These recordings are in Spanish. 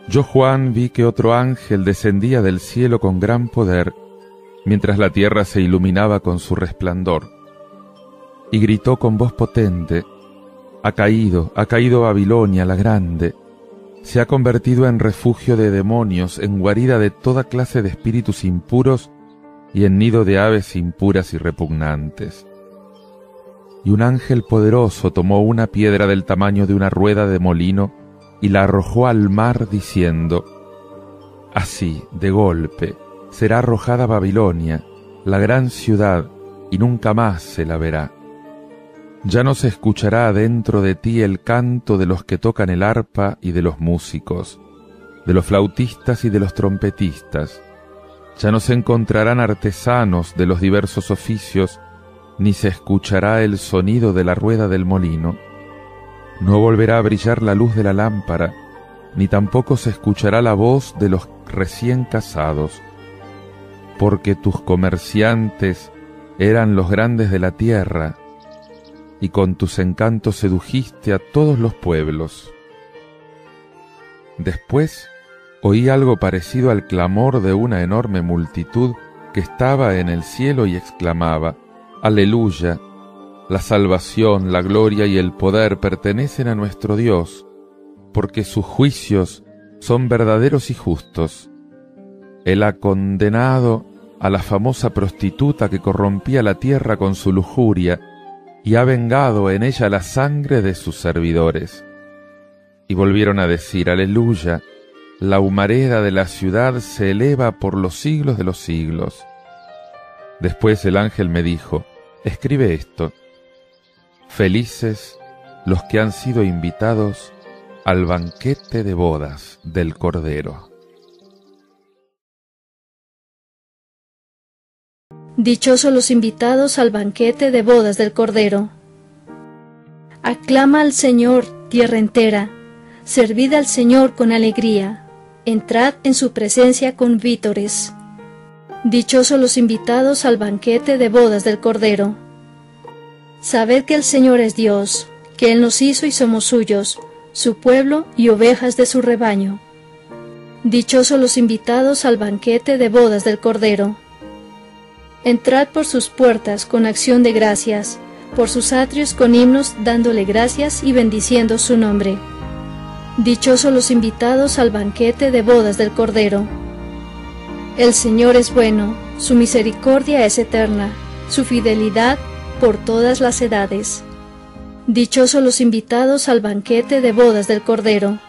Yo, Juan, vi que otro ángel descendía del cielo con gran poder, mientras la tierra se iluminaba con su resplandor. Y gritó con voz potente: ha caído Babilonia la grande, se ha convertido en refugio de demonios, en guarida de toda clase de espíritus impuros y en nido de aves impuras y repugnantes. Y un ángel poderoso tomó una piedra del tamaño de una rueda de molino y la arrojó al mar, diciendo: así, de golpe, será arrojada Babilonia, la gran ciudad, y nunca más se la verá. Ya no se escuchará dentro de ti el canto de los que tocan el arpa y de los músicos, de los flautistas y de los trompetistas. Ya no se encontrarán artesanos de los diversos oficios, ni se escuchará el sonido de la rueda del molino. No volverá a brillar la luz de la lámpara, ni tampoco se escuchará la voz de los recién casados, porque tus comerciantes eran los grandes de la tierra, y con tus encantos sedujiste a todos los pueblos. Después oí algo parecido al clamor de una enorme multitud que estaba en el cielo y exclamaba: ¡Aleluya! La salvación, la gloria y el poder pertenecen a nuestro Dios, porque sus juicios son verdaderos y justos. Él ha condenado a la famosa prostituta que corrompía la tierra con su lujuria, y ha vengado en ella la sangre de sus servidores. Y volvieron a decir: aleluya, la humareda de la ciudad se eleva por los siglos de los siglos. Después el ángel me dijo: escribe esto: felices los que han sido invitados al banquete de bodas del Cordero. Dichosos los invitados al banquete de bodas del Cordero. Aclama al Señor, tierra entera, servid al Señor con alegría, entrad en su presencia con vítores. Dichosos los invitados al banquete de bodas del Cordero. Sabed que el Señor es Dios, que Él nos hizo y somos suyos, su pueblo y ovejas de su rebaño. Dichosos los invitados al banquete de bodas del Cordero. Entrad por sus puertas con acción de gracias, por sus atrios con himnos dándole gracias y bendiciendo su nombre. Dichosos los invitados al banquete de bodas del Cordero. El Señor es bueno, su misericordia es eterna, su fidelidad por todas las edades. Dichosos los invitados al banquete de bodas del Cordero.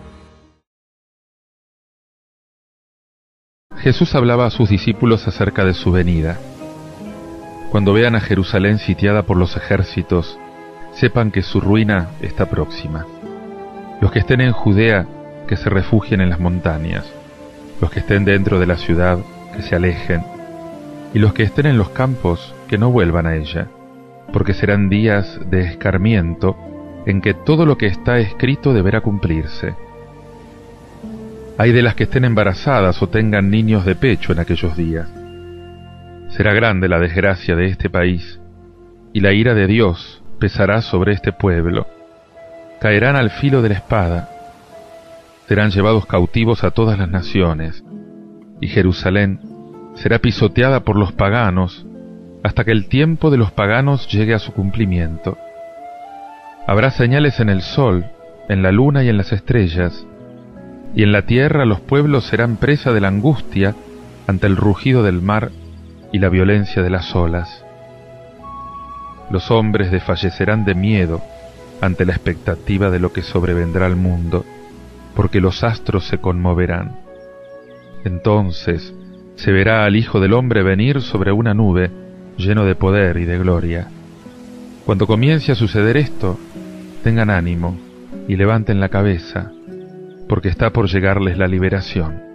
Jesús hablaba a sus discípulos acerca de su venida. Cuando vean a Jerusalén sitiada por los ejércitos, sepan que su ruina está próxima. Los que estén en Judea, que se refugien en las montañas. Los que estén dentro de la ciudad, que se alejen. Y los que estén en los campos, que no vuelvan a ella, porque serán días de escarmiento en que todo lo que está escrito deberá cumplirse. Hay de las que estén embarazadas o tengan niños de pecho en aquellos días. Será grande la desgracia de este país, y la ira de Dios pesará sobre este pueblo. Caerán al filo de la espada, serán llevados cautivos a todas las naciones, y Jerusalén será pisoteada por los paganos, hasta que el tiempo de los paganos llegue a su cumplimiento. Habrá señales en el sol, en la luna y en las estrellas, y en la tierra los pueblos serán presa de la angustia ante el rugido del mar y la violencia de las olas. Los hombres desfallecerán de miedo ante la expectativa de lo que sobrevendrá al mundo, porque los astros se conmoverán. Entonces se verá al Hijo del Hombre venir sobre una nube, lleno de poder y de gloria. Cuando comience a suceder esto, tengan ánimo y levanten la cabeza, porque está por llegarles la liberación.